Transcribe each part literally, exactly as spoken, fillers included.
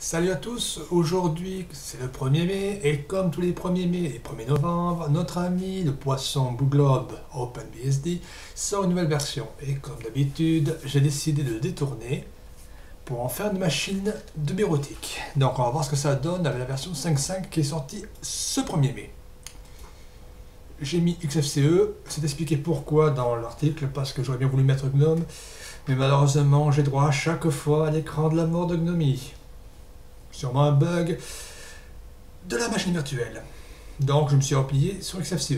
Salut à tous, aujourd'hui c'est le premier mai et comme tous les premiers mai et premier novembre, notre ami le poisson Blue Globe OpenBSD sort une nouvelle version et comme d'habitude j'ai décidé de le détourner pour en faire une machine de bureautique. Donc on va voir ce que ça donne avec la version cinq point cinq qui est sortie ce premier mai. J'ai mis X F C E, c'est expliqué pourquoi dans l'article parce que j'aurais bien voulu mettre Gnome, mais malheureusement j'ai droit à chaque fois à l'écran de la mort de Gnomie. Sûrement un bug de la machine virtuelle. Donc je me suis replié sur X F C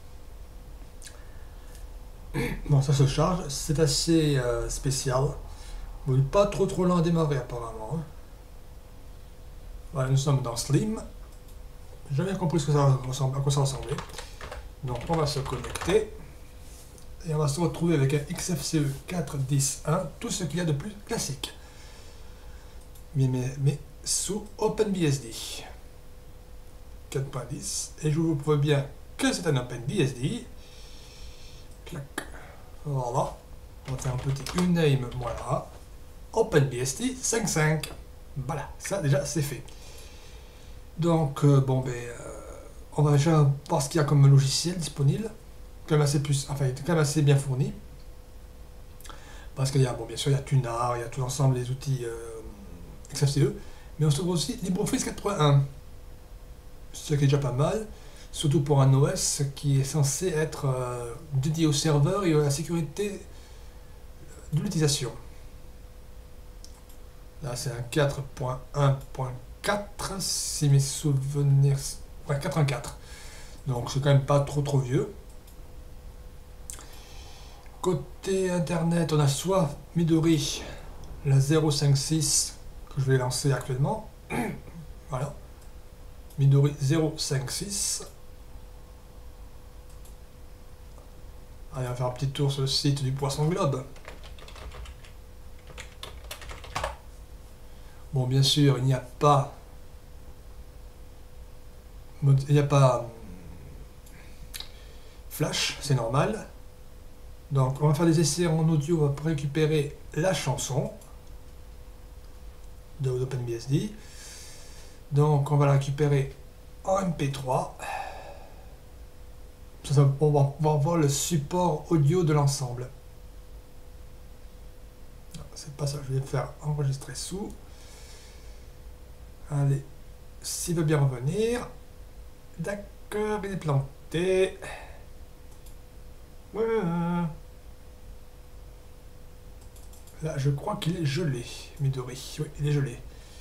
E. Bon, ça se charge, c'est assez euh, spécial. Bon, pas trop trop lent à démarrer apparemment. Hein. Voilà, nous sommes dans Slim. J'ai bien compris ce que ça ressemble, à quoi ça ressemblait. Donc on va se connecter. Et on va se retrouver avec un X F C E quatre point dix point un, tout ce qu'il y a de plus classique. Mais, mais, mais sous OpenBSD quatre point dix et je vous prouve bien que c'est un OpenBSD. Clac. Voilà. On va faire un petit uname. Voilà. OpenBSD cinq point cinq. Voilà. Ça déjà c'est fait. Donc euh, bon ben euh, on va déjà voir ce qu'il y a comme logiciel disponible. Quand même assez plus, enfin quand même assez bien fourni. Parce qu'il y a bon bien sûr il y a Tunar, il y a tout l'ensemble des outils euh, X F C E. Mais on se trouve aussi LibreOffice quatre point un, ce qui est déjà pas mal, surtout pour un O S qui est censé être euh, dédié au serveur et à la sécurité de l'utilisation. Là c'est un quatre point un point quatre, si mes souvenirs... Ouais, quatre point quatre. Donc c'est quand même pas trop trop vieux. Côté internet, on a soit Midori, la zéro cinq six, que je vais lancer actuellement. Voilà. Midori zéro cinq six. Allez, on va faire un petit tour sur le site du Poisson Globe. Bon, bien sûr, il n'y a pas... Il n'y a pas... Flash, c'est normal. Donc, on va faire des essais en audio, on va récupérer la chanson de OpenBSD. Donc, on va la récupérer en M P trois. Ça, ça, on, va, on va voir le support audio de l'ensemble. C'est pas ça, je vais faire enregistrer sous. Allez, s'il veut bien revenir. D'accord, il est planté. Voilà. Là, je crois qu'il est gelé, Midori. Oui, il est gelé.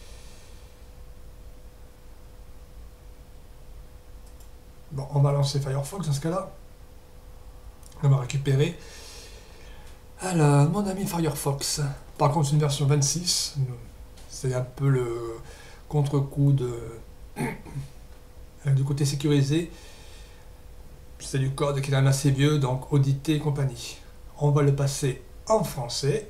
Bon, on va lancer Firefox dans ce cas-là. On va récupérer. Alors, mon ami Firefox. Par contre, c'est une version vingt-six. C'est un peu le contre-coup de... du côté sécurisé. C'est du code qui est assez vieux, donc audité et compagnie. On va le passer en français.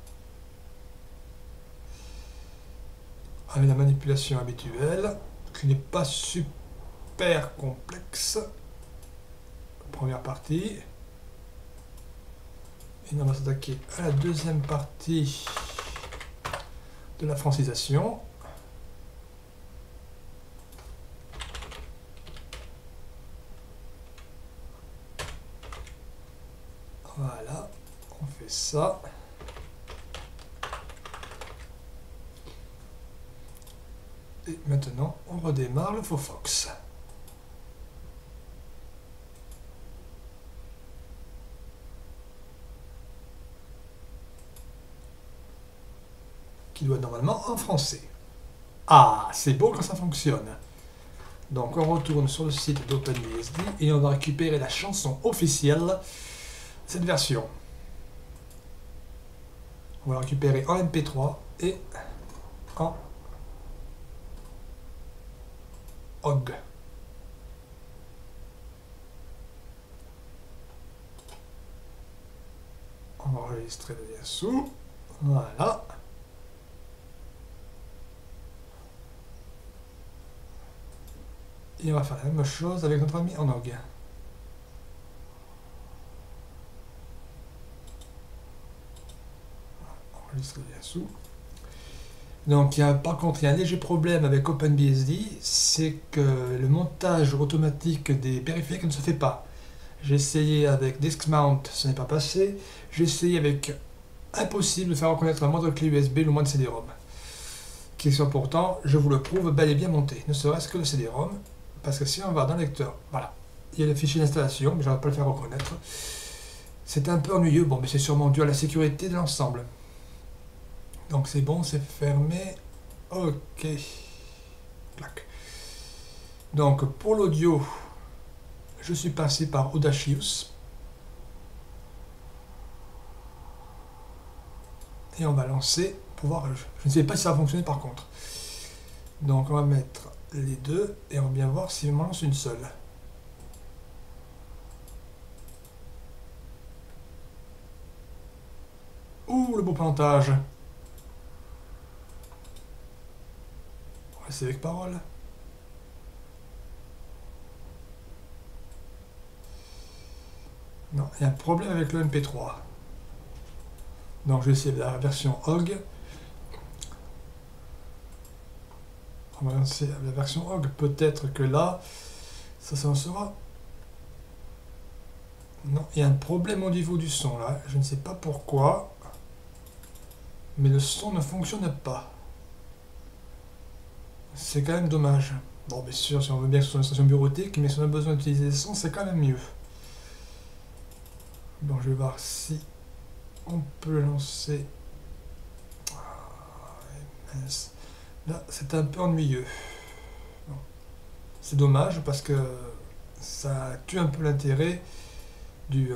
Avec la manipulation habituelle, qui n'est pas super complexe. Première partie. Et on va s'attaquer à la deuxième partie de la francisation. Voilà, on fait ça. Et maintenant, on redémarre le Firefox. Qui doit être normalement en français. Ah, c'est beau quand ça fonctionne. Donc on retourne sur le site d'OpenBSD et on va récupérer la chanson officielle, cette version. On va la récupérer en M P trois et en O G. On va enregistrer le lien sous. Voilà. Et on va faire la même chose avec notre ami en O G. Enregistrer le lien sous. Donc il y a, par contre, il y a un léger problème avec OpenBSD, c'est que le montage automatique des périphériques ne se fait pas. J'ai essayé avec DiskMount, ce n'est pas passé. J'ai essayé avec impossible de faire reconnaître la moindre clé U S B, le moindre C D-ROM. Qui sont pourtant, je vous le prouve, bel et bien montés, ne serait-ce que le C D-ROM, parce que si on va dans le lecteur, voilà, il y a le fichier d'installation, mais je ne vais pas le faire reconnaître. C'est un peu ennuyeux, bon, mais c'est sûrement dû à la sécurité de l'ensemble. Donc c'est bon, c'est fermé. Ok. Clac. Donc pour l'audio, je suis passé par Audacious. Et on va lancer pour voir. Je ne sais pas si ça va fonctionner par contre. Donc on va mettre les deux et on va bien voir si on lance une seule. Ouh, le beau plantage. C'est avec parole. Non, il y a un problème avec le M P trois. Donc je vais essayer la version O G. On va lancer la version O G. Peut-être que là, ça s'en sera. Non, il y a un problème au niveau du son là. Je ne sais pas pourquoi. Mais le son ne fonctionne pas. C'est quand même dommage. Bon, bien sûr, si on veut bien que ce soit une station bureautique, mais si on a besoin d'utiliser le son, c'est quand même mieux. Bon, je vais voir si on peut lancer. Ah, là, c'est un peu ennuyeux. C'est dommage parce que ça tue un peu l'intérêt du... Euh...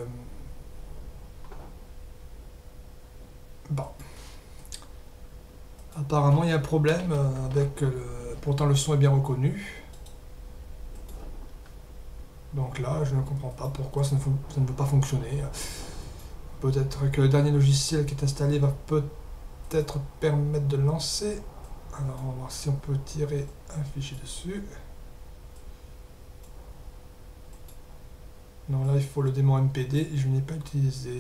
Bon. Apparemment, il y a un problème avec le... Pourtant, le son est bien reconnu. Donc là, je ne comprends pas pourquoi ça ne, ça ne veut pas fonctionner. Peut-être que le dernier logiciel qui est installé va peut-être permettre de lancer. Alors, on va voir si on peut tirer un fichier dessus. Non, là, il faut le démon M P D et je n'ai pas utilisé.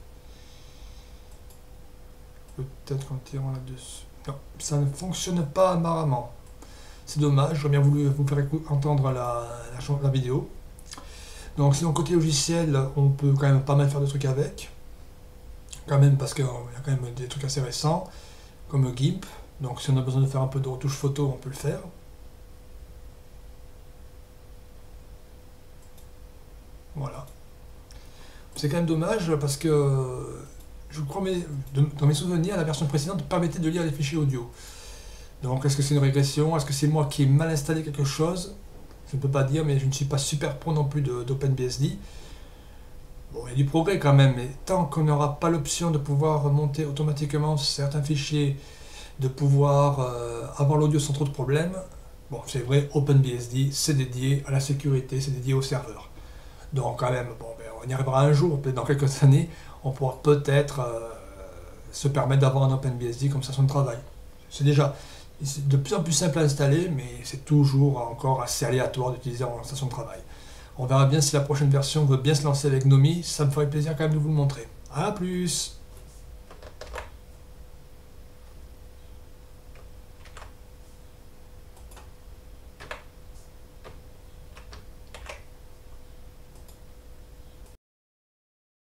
Peut-être qu'en tirant là-dessus. Non, ça ne fonctionne pas apparemment. C'est dommage, j'aurais bien voulu vous faire entendre la, la, la vidéo. Donc, sinon, côté logiciel, on peut quand même pas mal faire de trucs avec. Quand même, parce qu'il y a quand même des trucs assez récents, comme GIMP. Donc, si on a besoin de faire un peu de retouche photo, on peut le faire. Voilà. C'est quand même dommage parce que je crois, mais dans mes souvenirs, la version précédente permettait de lire les fichiers audio. Donc, est-ce que c'est une régression? Est-ce que c'est moi qui ai mal installé quelque chose? Je ne peux pas dire, mais je ne suis pas super pro non plus d'OpenBSD. Bon, il y a du progrès quand même, mais tant qu'on n'aura pas l'option de pouvoir monter automatiquement certains fichiers, de pouvoir euh, avoir l'audio sans trop de problèmes, bon, c'est vrai, OpenBSD, c'est dédié à la sécurité, c'est dédié au serveur. Donc quand même, bon, ben, on y arrivera un jour, peut-être dans quelques années, on pourra peut-être euh, se permettre d'avoir un OpenBSD comme station de travail. C'est déjà de plus en plus simple à installer, mais c'est toujours encore assez aléatoire d'utiliser en station de travail. On verra bien si la prochaine version veut bien se lancer avec Nomi, ça me ferait plaisir quand même de vous le montrer. A plus!